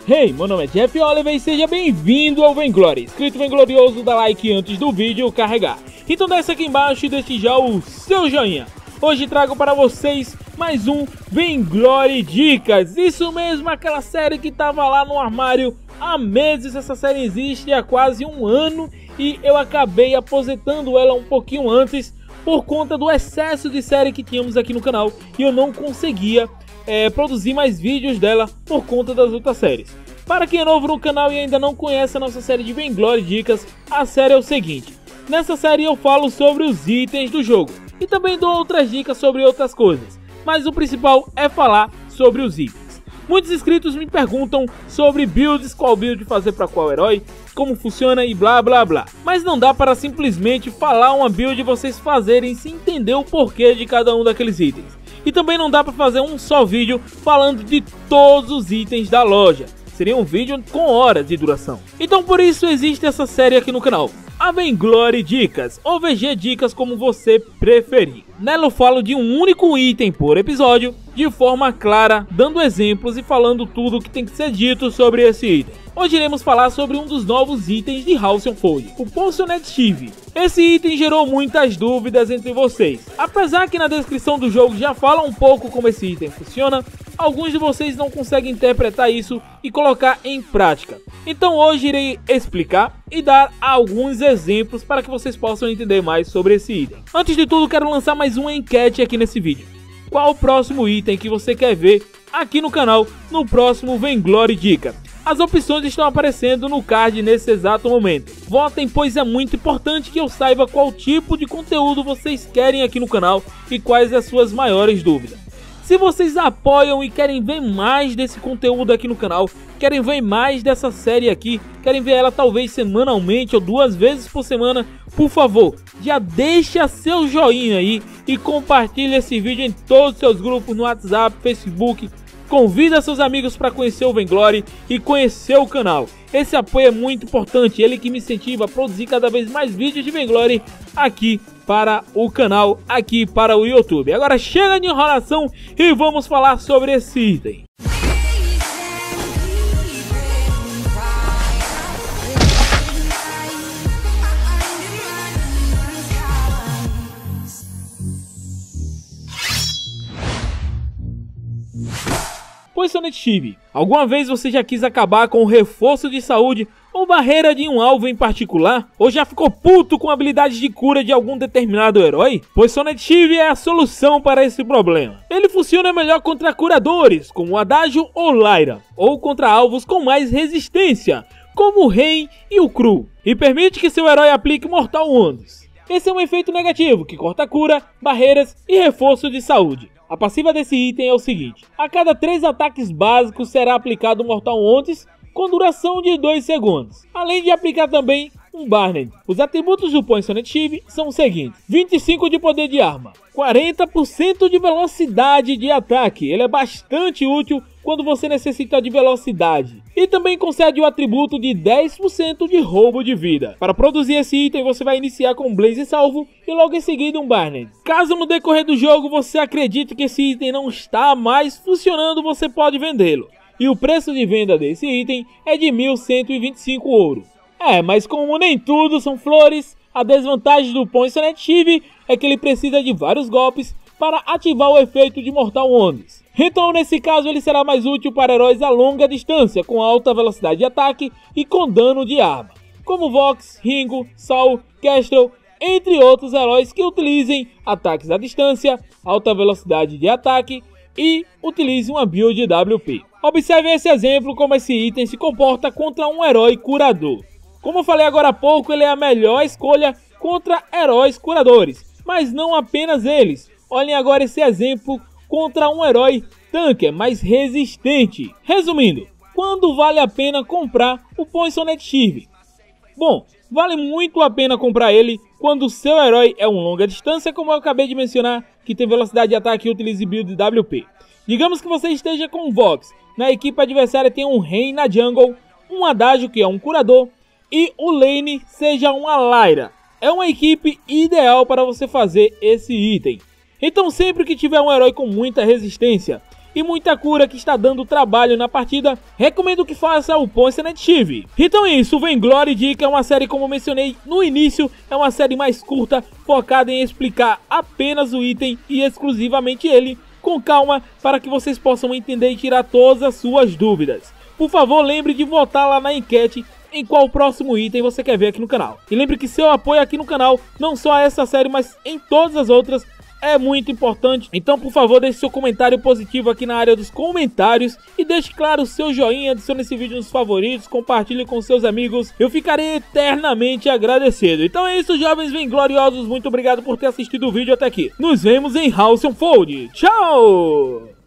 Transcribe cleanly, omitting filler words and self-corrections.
Hey, meu nome é Jeff Oliver e seja bem-vindo ao Vainglory. Inscrito Vainglorioso, dá like antes do vídeo carregar. Então desce aqui embaixo e deixe já o seu joinha. Hoje trago para vocês mais um Vainglory Dicas. Isso mesmo, aquela série que tava lá no armário há meses. Essa série existe há quase um ano e eu acabei aposentando ela um pouquinho antes por conta do excesso de série que tínhamos aqui no canal e eu não conseguia produzir mais vídeos dela por conta das outras séries. Para quem é novo no canal e ainda não conhece a nossa série de Vainglory Dicas, a série é o seguinte: nessa série eu falo sobre os itens do jogo e também dou outras dicas sobre outras coisas, mas o principal é falar sobre os itens. Muitos inscritos me perguntam sobre builds, qual build fazer para qual herói, como funciona e blá blá blá, mas não dá para simplesmente falar uma build e vocês fazerem sem entender o porquê de cada um daqueles itens. E também não dá para fazer um só vídeo falando de todos os itens da loja. Seria um vídeo com horas de duração. Então por isso existe essa série aqui no canal, a Vainglory Dicas, ou VG Dicas, como você preferir. Nela eu falo de um único item por episódio, de forma clara, dando exemplos e falando tudo o que tem que ser dito sobre esse item. Hoje iremos falar sobre um dos novos itens de Halcyon Fold, o Poisoned Chive. Esse item gerou muitas dúvidas entre vocês. Apesar que na descrição do jogo já fala um pouco como esse item funciona, alguns de vocês não conseguem interpretar isso e colocar em prática. Então hoje irei explicar e dar alguns exemplos para que vocês possam entender mais sobre esse item. Antes de tudo, quero lançar mais uma enquete aqui nesse vídeo. Qual o próximo item que você quer ver aqui no canal no próximo Vainglory Dica? As opções estão aparecendo no card nesse exato momento. Votem, pois é muito importante que eu saiba qual tipo de conteúdo vocês querem aqui no canal e quais as suas maiores dúvidas. Se vocês apoiam e querem ver mais desse conteúdo aqui no canal, querem ver mais dessa série aqui, querem ver ela talvez semanalmente ou 2 vezes por semana, por favor, já deixa seu joinha aí e compartilha esse vídeo em todos os seus grupos no WhatsApp, Facebook. Convida seus amigos para conhecer o Vainglory e conhecer o canal. Esse apoio é muito importante, ele que me incentiva a produzir cada vez mais vídeos de Vainglory aqui para o canal, aqui para o YouTube. Agora chega de enrolação e vamos falar sobre esse item. Poisoned Chive. Alguma vez você já quis acabar com o reforço de saúde ou barreira de um alvo em particular? Ou já ficou puto com habilidades de cura de algum determinado herói? Poisoned Chive é a solução para esse problema. Ele funciona melhor contra curadores, como o Adagio ou Lyra, ou contra alvos com mais resistência, como o Rain e o Cru, e permite que seu herói aplique Mortal Wounds. Esse é um efeito negativo que corta cura, barreiras e reforço de saúde. A passiva desse item é o seguinte: a cada 3 ataques básicos será aplicado um Mortal Wounds com duração de 2 segundos, além de aplicar também um Barned. Os atributos do Poisoned Chive são os seguintes: 25 de poder de arma, 40% de velocidade de ataque, ele é bastante útil quando você necessita de velocidade, e também concede o atributo de 10% de roubo de vida. Para produzir esse item você vai iniciar com um Blaze Salvo e logo em seguida um Barned. Caso no decorrer do jogo você acredite que esse item não está mais funcionando, você pode vendê-lo, e o preço de venda desse item é de 1.125 ouro. Mas como nem tudo são flores, a desvantagem do Poisoned Chive é que ele precisa de vários golpes para ativar o efeito de Mortal Wounds. Então nesse caso ele será mais útil para heróis a longa distância, com alta velocidade de ataque e com dano de arma, como Vox, Ringo, Saul, Kestrel, entre outros heróis que utilizem ataques à distância, alta velocidade de ataque e utilizem uma build WP. Observe esse exemplo como esse item se comporta contra um herói curador. Como eu falei agora há pouco, ele é a melhor escolha contra heróis curadores, mas não apenas eles. Olhem agora esse exemplo contra um herói tanque mais resistente. Resumindo, quando vale a pena comprar o Poisoned Chive? Bom, vale muito a pena comprar ele quando o seu herói é um longa distância, como eu acabei de mencionar, que tem velocidade de ataque e utilize build WP. Digamos que você esteja com um Vox, na equipe adversária tem um Rain na jungle, um Adagio que é um curador e o lane seja uma Lyra. É uma equipe ideal para você fazer esse item. Então sempre que tiver um herói com muita resistência e muita cura que está dando trabalho na partida, recomendo que faça o Poison Chief. Então é isso, o Vainglory Dica é uma série, como mencionei no início, é uma série mais curta, focada em explicar apenas o item e exclusivamente ele, com calma, para que vocês possam entender e tirar todas as suas dúvidas. Por favor, lembre de votar lá na enquete em qual próximo item você quer ver aqui no canal. E lembre que seu apoio aqui no canal, não só a essa série, mas em todas as outras, é muito importante. Então, por favor, deixe seu comentário positivo aqui na área dos comentários e deixe claro o seu joinha, adicione esse vídeo nos favoritos, compartilhe com seus amigos. Eu ficarei eternamente agradecido. Então é isso, jovens vaingloriosos. Muito obrigado por ter assistido o vídeo até aqui. Nos vemos em House of Fold. Tchau!